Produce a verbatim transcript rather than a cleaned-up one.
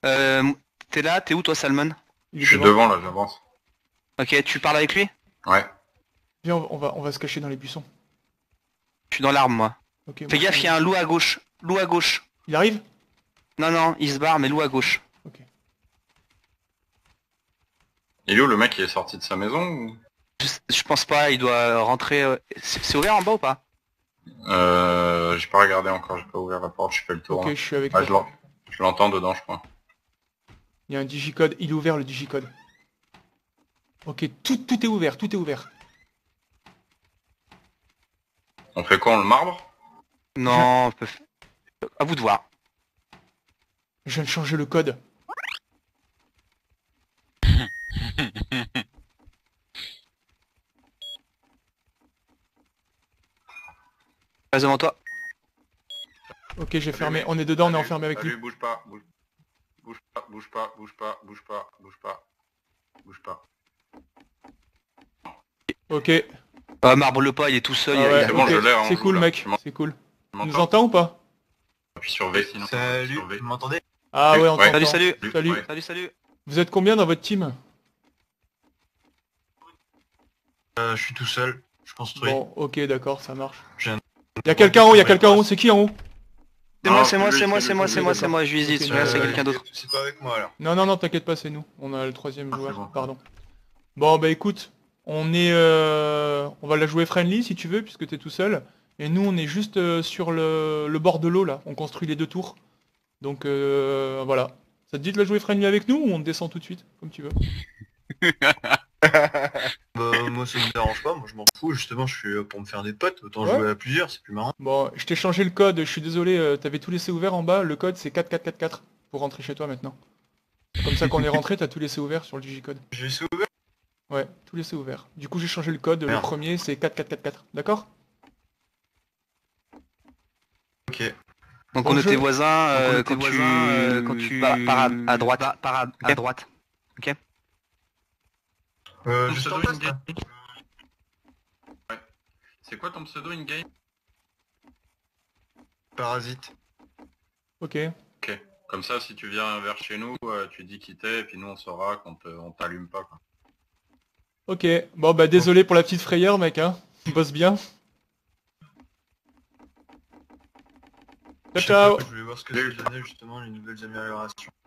Euh, t'es là, t'es où toi Salmon? Il est Je suis devant. devant là, j'avance. Ok, tu parles avec lui? Ouais. Viens, on va, on va se cacher dans les buissons. Je suis dans l'arbre moi. Ok, Fais moi je gaffe, il y suis... a un loup à gauche. Loup à gauche. Il arrive? Non, non, il se barre, mais loup à gauche. Ok. Il est où le mec qui est sorti de sa maison ou... Je, je pense pas, il doit rentrer... euh, C'est c'est ouvert en bas ou pas? Euh... J'ai pas regardé encore, j'ai pas ouvert la porte, je fais le tour. Ok, hein. je suis avec Ah, toi. je l'en- je l'entends dedans, je crois. Il y a un digicode. Il est ouvert le digicode. Ok, tout, tout est ouvert, tout est ouvert. On fait quoi, on le marbre? Non, on peut... à vous de voir. Je viens de changer le code. Passe devant toi. Ok, j'ai fermé. On est dedans, on est enfermé avec lui. Salut, bouge pas, bouge... bouge pas, bouge pas, bouge pas, bouge pas, bouge pas, bouge pas. Ok. Ah, marbre le pas, il est tout seul. Ah il a- il ouais, a- C'est bon, ok. je l'ai, hein, C'est on joue, cool là. mec, Tu m'en- c'est cool. tu Tu nous m'entends? entends ou pas? Appuie sur V sinon. Salut, Sur V. vous m'entendez? Ah ouais, on Ouais. t'entend. Salut, salut. Salut. Ouais. Salut, salut. Vous êtes combien dans votre team? euh, Je suis tout seul, je construis. Bon, ok, d'accord, ça marche. Je viens- Il y a quelqu'un en haut, il y a quelqu'un en haut, c'est qui en haut? C'est Non, moi, c'est moi, lui, c'est moi, c'est c'est lui, moi, c'est c'est lui, moi, c'est moi, je visite, Ok, celui-là c'est euh, quelqu'un d'autre. C'est pas avec moi alors. Non, non, non, t'inquiète pas, c'est nous. On a le troisième Ah, joueur, c'est bon. pardon. Bon, bah écoute, on est... Euh... On va la jouer friendly si tu veux, puisque t'es tout seul. Et nous, on est juste euh, sur le... le bord de l'eau, là. On construit les deux tours. Donc, euh, voilà. Ça te dit de la jouer friendly avec nous ou on descend tout de suite, comme tu veux? Bah moi ça me dérange pas, moi je m'en fous, justement je suis là pour me faire des potes, autant Ouais. jouer à plusieurs, c'est plus marrant. Bon, je t'ai changé le code, je suis désolé, euh, t'avais tout laissé ouvert en bas. Le code, c'est quatre quatre quatre quatre pour rentrer chez toi maintenant. Comme ça, quand on est rentré, t'as tout laissé ouvert sur le digicode. J'ai laissé ouvert. Ouais, tout laissé ouvert. Du coup, j'ai changé le code. Le Merde. premier, c'est quatre quatre quatre quatre. D'accord? Ok. Donc Bon on jeu. était voisins Donc, on euh, était quand, tu... voisins, euh, quand tu- tu... Par, par à, à droite. par- Par, à, à droite. Ok. Euh, Ton juste en pseudo face là. in-game. C'est quoi ton pseudo in-game? Parasite. Ok. Ok. Comme ça, si tu viens vers chez nous, euh, tu dis qui t'es, et puis nous on saura qu'on te... on t'allume pas, quoi. Ok. Bon, bah désolé pour la petite frayeur, mec, hein. Bosse bien. Je Ciao, sais pas, ciao. je voulais voir ce que ça donnait justement les nouvelles améliorations.